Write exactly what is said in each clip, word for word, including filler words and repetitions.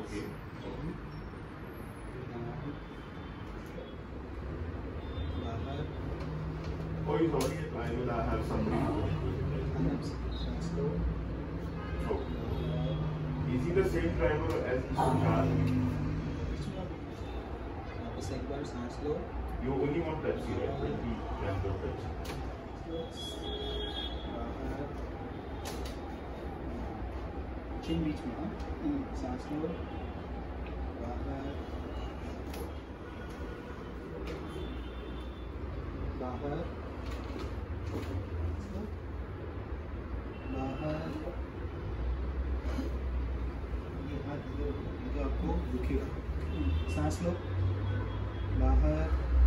Okay. Oh, he's already. I will have somebody. Oh. Is he the same driver as Mister Shah? You only want Pepsi, right? twenty grams of Pepsi. chin बीच में हाँ सांस लो बाहर बाहर बाहर ये हाथ जो जो आपको दुखेगा सांस लो बाहर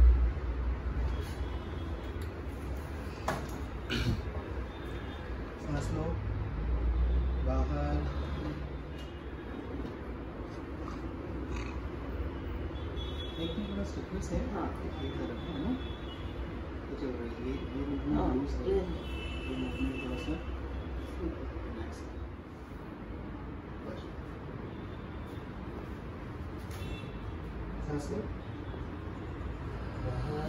सांस लो बाहर एक भी थोड़ा स्टिफनेस है हाँ ये तरफ है ना तो चल रही है ये मूवमेंट लूज है ये मूवमेंट थोड़ा सा रिलैक्स सांस लो बाहर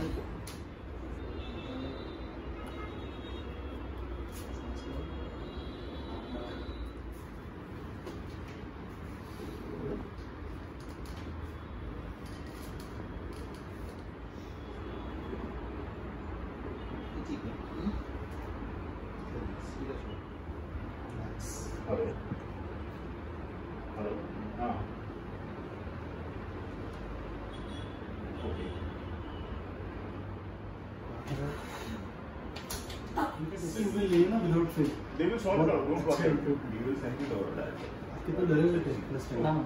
सांस लो Hello. Hello. Ah. Okay. You will lay na without fail. They will sort it out. Don't problem. We will send it over that. आपके तो डरे हुए थे first time. हाँ.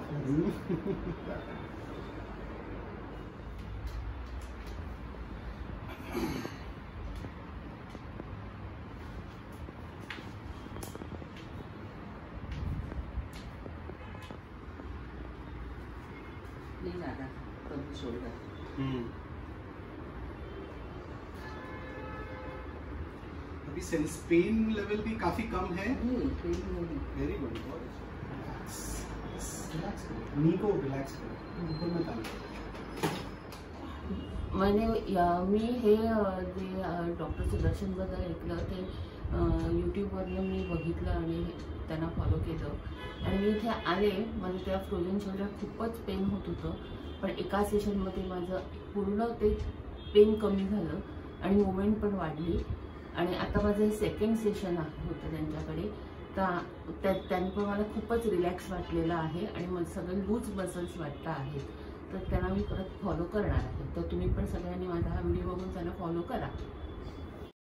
नहीं ज़्यादा कम शोल्डर अभी सेंस पेन लेवल भी काफी कम है नहीं पेन नहीं वेरी गुड रिलैक्स करो नी को रिलैक्स करो ऊपर मत आना मैंने मी हे जे डॉक्टर सुदर्शनबद्दल ऐकलं ते यूट्यूबवरनं मी बघितलं आणि त्यांना फॉलो केलं आणि मी इथे आले माझं त्या फ्रोझन शोल्डर खूपच पेन होत होतं पण एका सेशनमध्ये माझं पूर्ण ते पेन कमी झालं आणि मुवमेंट पण वाढली आणि आता माझं हे सेकंड सेशन होतं त्यांच्याकडे तर त्यांनी पण मला खूपच रिलॅक्स वाटलेलं आहे आणि मला सगळे लूज मसल्स वाटत आहेत तर त्यांना मी परत फॉलो करणार आहे तर तुम्ही पण सगळ्यांनी माझा हा व्हिडिओ बघून त्यांना फॉलो करा.